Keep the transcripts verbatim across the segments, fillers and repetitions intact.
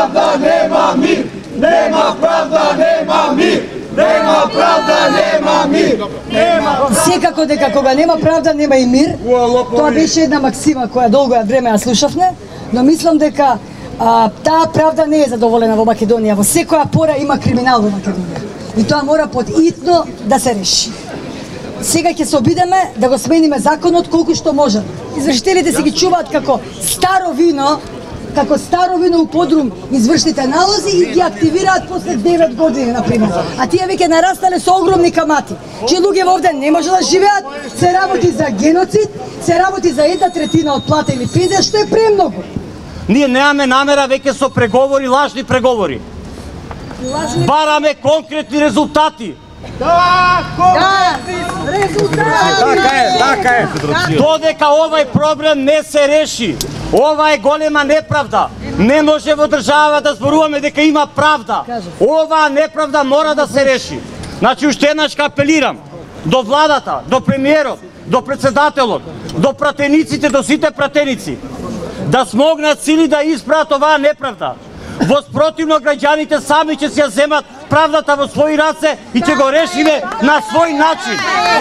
pravda, nema mir! Nema pravda, nema mir! Nema pravda, nema mir! Секако дека кога нема правда, нема и мир. Тоа беше една максима која долго време ја слушавме, но мислам дека а, таа правда не е задоволена во Македонија. Во секоја пора има криминал во Македонија. И тоа мора подитно да се реши. Сега ќе се обидеме да го смениме законот колку што можеме. Извршителите си ги чуваат како старо вино, како старо вино у подрум извршните налози и ги активираат после девет години, например. А тие веќе нарастале со огромни камати. Че луѓе овде не може да живеат, се работи за геноцид, се работи за една третина од плата или пензија, што е премногу. Ние немаме намера веќе со преговори, лажни преговори. Лажни... Бараме конкретни резултати. Да, резултати! Така е, така е. Додека овај проблем не се реши, ова е голема неправда. Не може во држава да зборуваме дека има правда. Оваа неправда мора да се реши. Значи, уште еднаш апелирам до владата, до премиерот, до председателот, до пратениците, до сите пратеници, да смогнат сили да исправат оваа неправда. Во спротивно граѓаните сами ќе се ја земат правдата во своји раце и ќе го решиме на свој начин.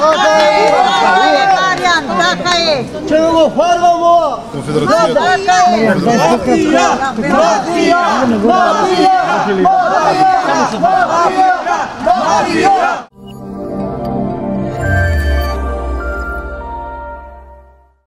Така е. Ќе го фарвамо. Конфедерацијата. Мафија! Мафија! Мафија! Мафија! Мафија!